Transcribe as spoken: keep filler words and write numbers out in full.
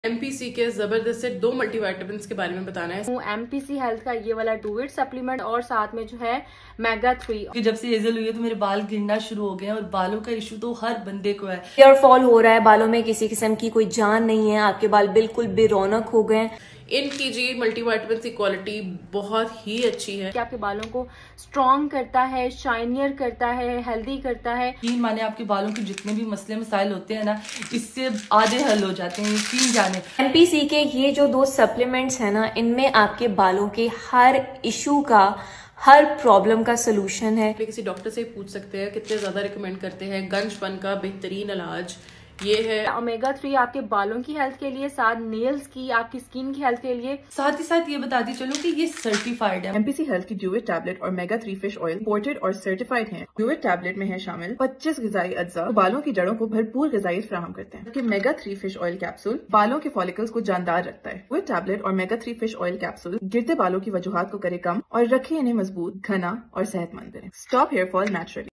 MPC के जबरदस्त से दो मल्टीविटामिन्स के बारे में बताना है। एमपीसी हेल्थ का ये वाला टू इट सप्लीमेंट और साथ में जो है मेगा थ्री। कि जब से एजल हुई है तो मेरे बाल गिरना शुरू हो गए हैं और बालों का इशू तो हर बंदे को है। हेयर फॉल हो रहा है, बालों में किसी किस्म की कोई जान नहीं है, आपके बाल बिल्कुल बेरौनक हो गए। इनकी जी मल्टीविटामिन की क्वालिटी बहुत ही अच्छी है कि आपके बालों को स्ट्रॉन्ग करता है, शाइनियर करता है, हेल्दी करता है। यकीन माने आपके बालों के जितने भी मसले मसाइल होते हैं ना, इससे आधे हल हो जाते हैं, यकीन जाने। एमपीसी के ये जो दो सप्लीमेंट्स हैं ना, इनमें आपके बालों के हर इशू का, हर प्रॉब्लम का सोल्यूशन है। किसी डॉक्टर से पूछ सकते हैं कितने ज्यादा रिकमेंड करते हैं। गंजपन का बेहतरीन इलाज ये है। ओमेगा थ्री आपके बालों की हेल्थ के लिए, साथ नेल्स की, आपकी स्किन की हेल्थ के लिए। साथ ही साथ ये बताती चलो कि ये सर्टिफाइड है। एमपीसी हेल्थ की ड्यूएट टैबलेट और mega three fish oil imported और सर्टिफाइड हैं। ड्यूएट टैबलेट में है शामिल पच्चीस ग़िज़ाई अज्जा जो बालों की जड़ों को भरपूर ग़िज़ाई फराहम करते हैं, जबकि mega three fish oil capsule बालों के फॉलिकल्स को जानदार रखता है। ड्यूएट टैबलेट और mega three fish oil capsule गिरते बालों की वजूहात को करे कम और रखे इन्हें मजबूत, घना और सेहतमंद करें। Stop hair fall naturally.